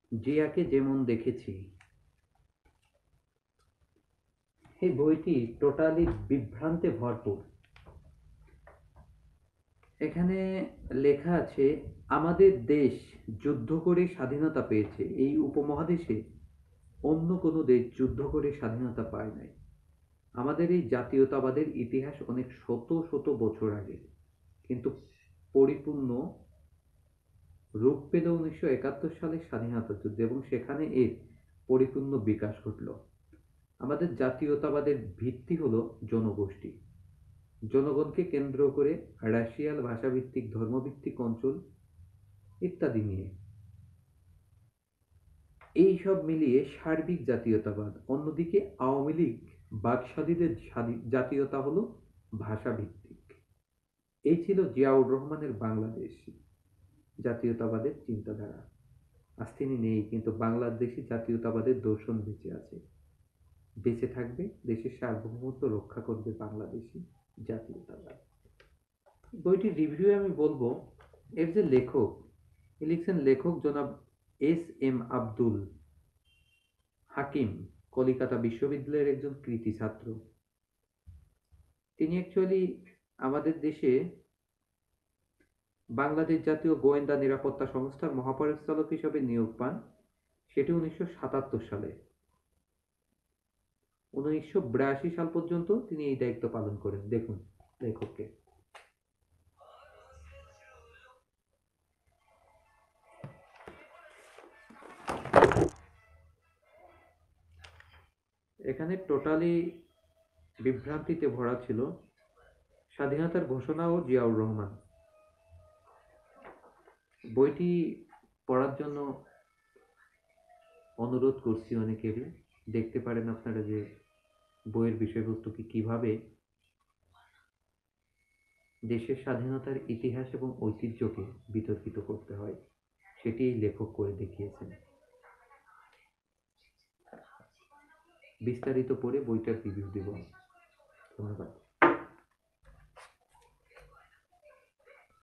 জিয়াকে যেমন দেখেছি। এই বইটি টোটালি বিভ্রান্তে ভরপুর। এখানে লেখা আছে, আমাদের দেশ যুদ্ধ করে স্বাধীনতা পেয়েছে। এই উপমহাদেশে অন্য কোনো দেশ যুদ্ধ করে স্বাধীনতা পায় নাই। আমাদের এই জাতীয়তাবাদের ইতিহাস অনেক শত শত বছর আগে, কিন্তু পরিপূর্ণ রূপ পেল 1971 সালের স্বাধীনতা যুদ্ধে, এবং সেখানে এর পরিপূর্ণ বিকাশ ঘটল। আমাদের জাতীয়তাবাদের ভিত্তি হলো জনগোষ্ঠী, জনগণকে কেন্দ্র করে রাশিয়াল ভাষাভিত্তিক, ধর্মভিত্তিক অঞ্চল ইত্যাদি নিয়ে এই সব মিলিয়ে সার্বিক জাতীয়তাবাদ। অন্যদিকে আওয়ামী লীগ বাকশালীদের জাতীয়তা হলো ভাষাভিত্তিক। এই ছিল জিয়াউর রহমানের বাংলাদেশ জাতীয়তাবাদের চিন্তাধারা। আজ তিনি নেই, কিন্তু বাংলাদেশি জাতীয়তাবাদের দর্শন বেঁচে আছে, বেঁচে থাকবে। দেশের সার্বভৌমত্ব রক্ষা করবে বাংলাদেশি জাতীয়তাবাদ। বইটির রিভিউ আমি বলবো, এর যে লেখক, লিখছেন লেখক জনাব এস.এম. আব্দুল হাকিম, কলিকাতা বিশ্ববিদ্যালয়ের একজন কৃতি ছাত্র। তিনি অ্যাকচুয়ালি আমাদের দেশে বাংলাদেশ জাতীয় গোয়েন্দা নিরাপত্তা সংস্থার মহাপরিচালক হিসেবে নিয়োগ পান, সেটি 1977 সালে। 1982 সাল পর্যন্ত তিনি এই দায়িত্ব পালন করেন। দেখুন লেখককে। এখানে টোটালি বিভ্রান্তিতে ভরা ছিল স্বাধীনতার ঘোষণা ও জিয়াউর রহমান। বইটি পড়ার জন্য অনুরোধ করছি অনেকেরই। দেখতে পারেন আপনারা যে বইয়ের বিষয়বস্তুকে কিভাবে দেশের স্বাধীনতার ইতিহাস এবং ঐতিহ্যকে বিতর্কিত করতে হয়, সেটি এই লেখক করে দেখিয়েছেন। বিস্তারিত পড়ে বইটার রিভিউ দেব। ধন্যবাদ।